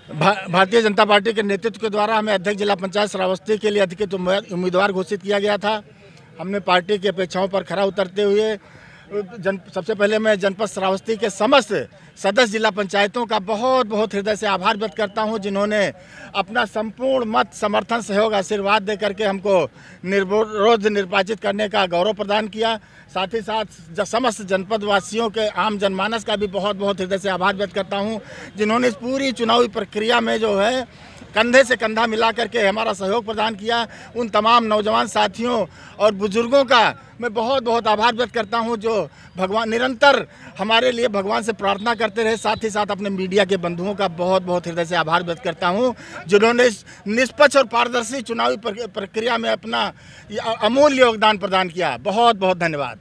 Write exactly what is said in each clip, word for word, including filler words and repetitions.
भा, भारतीय जनता पार्टी के नेतृत्व के द्वारा हमें अध्यक्ष जिला पंचायत श्रावस्ती के लिए अधिकृत उम्मीदवार घोषित किया गया था। हमने पार्टी की अपेक्षाओं पर खरा उतरते हुए जन सबसे पहले मैं जनपद श्रावस्ती के समस्त सदस्य जिला पंचायतों का बहुत बहुत हृदय से आभार व्यक्त करता हूं, जिन्होंने अपना संपूर्ण मत समर्थन सहयोग आशीर्वाद दे करके हमको निर्विरोध निर्वाचित करने का गौरव प्रदान किया। साथ ही साथ समस्त जनपद वासियों के आम जनमानस का भी बहुत बहुत हृदय से आभार व्यक्त करता हूं, जिन्होंने इस पूरी चुनावी प्रक्रिया में जो है कंधे से कंधा मिला करके हमारा सहयोग प्रदान किया। उन तमाम नौजवान साथियों और बुजुर्गों का मैं बहुत बहुत आभार व्यक्त करता हूं, जो भगवान निरंतर हमारे लिए भगवान से प्रार्थना करते रहे। साथ ही साथ अपने मीडिया के बंधुओं का बहुत बहुत हृदय से आभार व्यक्त करता हूं, जिन्होंने इस निष्पक्ष और पारदर्शी चुनावी प्रक्रिया में अपना अमूल्य योगदान प्रदान किया। बहुत बहुत धन्यवाद।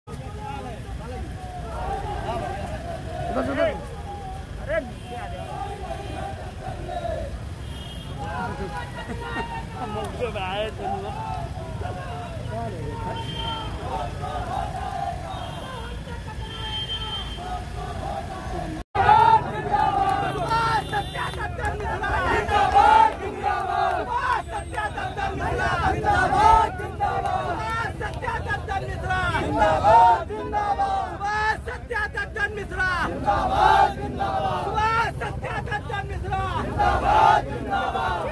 जिंदाबाद जिंदाबाद सत्याग्रह मिश्रा जिंदाबाद जिंदाबाद सत्याग्रह मिश्रा जिंदाबाद जिंदाबाद